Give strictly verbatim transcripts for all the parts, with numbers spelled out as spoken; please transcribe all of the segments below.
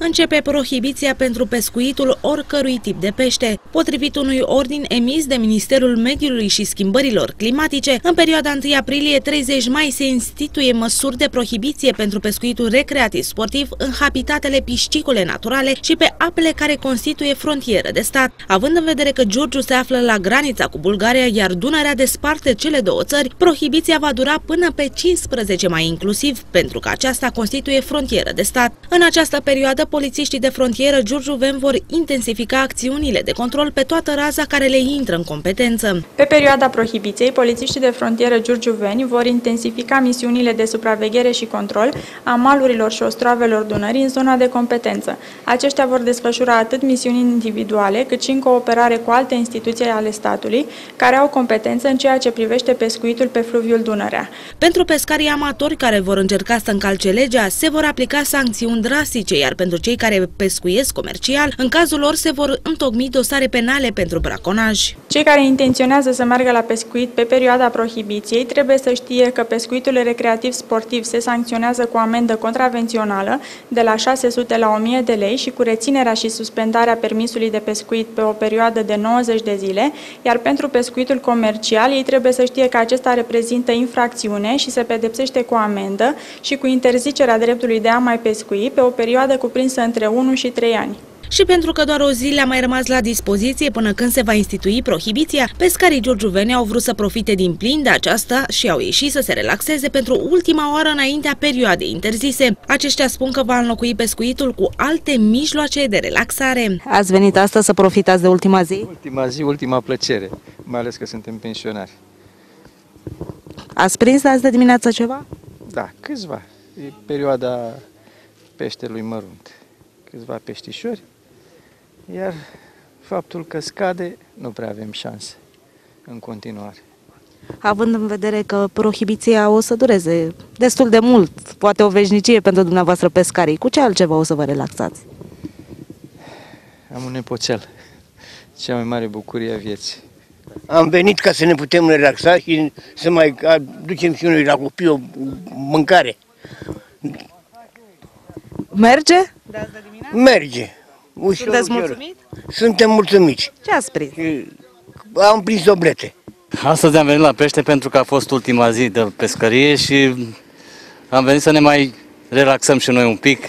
începe prohibiția pentru pescuitul oricărui tip de pește. Potrivit unui ordin emis de Ministerul Mediului și Schimbărilor Climatice, în perioada întâi aprilie - treizeci mai se instituie măsuri de prohibiție pentru pescuitul recreativ-sportiv în habitatele piscicole naturale și pe apele care constituie frontieră de stat. Având în vedere că Giurgiu se află la granița cu Bulgaria, iar Dunărea desparte cele două țări, prohibiția va dura până pe cincisprezece mai inclusiv, pentru că aceasta constituie frontieră de stat. În această perioadă, polițiștii de frontieră giurgiuveni vor intensifica acțiunile de control pe toată raza care le intră în competență. Pe perioada prohibiției, polițiștii de frontieră giurgiuveni vor intensifica misiunile de supraveghere și control a malurilor și ostroavelor Dunării în zona de competență. Aceștia vor desfășura atât misiuni individuale, cât și în cooperare cu alte instituții ale statului, care au competență în ceea ce privește pescuitul pe fluviul Dunărea. Pentru pescarii amatori care vor încerca să încalce legea, se vor aplica sancțiuni drastice, iar pentru cei care pescuiesc comercial, în cazul lor se vor întocmi dosare penale pentru braconaj. Cei care intenționează să meargă la pescuit pe perioada prohibiției trebuie să știe că pescuitul recreativ-sportiv se sancționează cu amendă contravențională de la șase sute la o mie de lei și cu reținerea și suspendarea permisului de pescuit pe o perioadă de nouăzeci de zile, iar pentru pescuitul comercial ei trebuie să știe că acesta reprezintă infracțiune și se pedepsește cu amendă și cu interzicerea dreptului de a mai pescui pe o perioadă cuprinsă între unu și trei ani. Și pentru că doar o zi le-a mai rămas la dispoziție până când se va institui prohibiția, pescarii giurgiuveni au vrut să profite din plin de aceasta și au ieșit să se relaxeze pentru ultima oară înaintea perioadei interzise. Aceștia spun că va înlocui pescuitul cu alte mijloace de relaxare. Ați venit astăzi să profitați de ultima zi? Ultima zi, ultima plăcere, mai ales că suntem pensionari. Ați prins azi de dimineață ceva? Da, câțiva. E perioada peștelui mărunt. Câțiva peștișori, iar faptul că scade, nu prea avem șanse în continuare. Având în vedere că prohibiția o să dureze destul de mult, poate o veșnicie pentru dumneavoastră pescarii, cu ce altceva o să vă relaxați? Am un nepoțel, cea mai mare bucurie a vieții. Am venit ca să ne putem relaxa și să mai aducem și noi la copii o mâncare. Merge? De azi de dimineață? Merge. Ușor, Sunteți ușor. mulțumiți? Suntem mulțumiți. Ce ați prins? Am prins oblete. Astăzi am venit la pește pentru că a fost ultima zi de pescărie și am venit să ne mai relaxăm și noi un pic.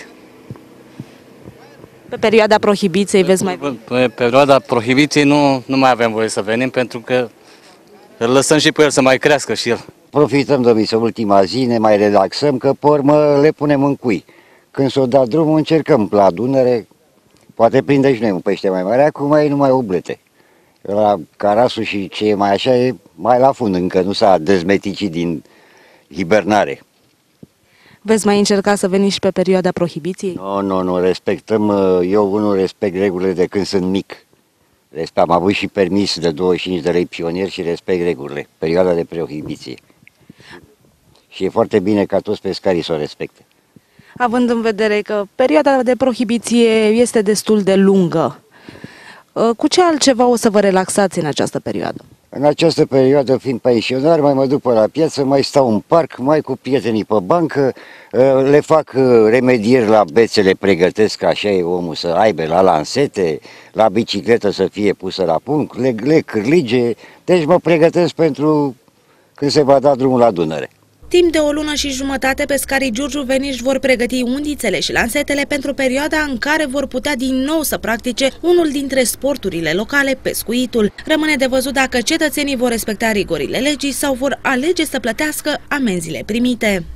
Pe perioada prohibiției veți mai... Pe perioada prohibiției nu, nu mai avem voie să venim pentru că îl lăsăm și pe el să mai crească și el. Profităm de misă ultima zi, ne mai relaxăm, că pe urmă le punem în cui. Când s-o dat drumul, încercăm la Dunăre, poate prinde și noi un pește mai mare, acum e numai oblete. La carasul și ce e mai așa e mai la fund, încă nu s-a dezmeticit din hibernare. Veți mai încerca să veniți și pe perioada prohibiției? Nu, nu, nu, respectăm, eu unul respect regulile de când sunt mic. Am avut și permis de douăzeci și cinci de lei pionier și respect regulile, perioada de prohibiție. Și e foarte bine ca toți pescarii să o respecte. Având în vedere că perioada de prohibiție este destul de lungă, cu ce altceva o să vă relaxați în această perioadă? În această perioadă, fiind pensionar, mai mă duc pe la piață, mai stau în parc, mai cu prietenii pe bancă, le fac remedieri la bețe, le pregătesc, așa e omul să aibă, la lansete, la bicicletă să fie pusă la punct, le, le cârlige, deci mă pregătesc pentru când se va da drumul la Dunăre. Timp de o lună și jumătate, pescarii giurgiuveni își vor pregăti undițele și lansetele pentru perioada în care vor putea din nou să practice unul dintre sporturile locale, pescuitul. Rămâne de văzut dacă cetățenii vor respecta rigorile legii sau vor alege să plătească amenziile primite.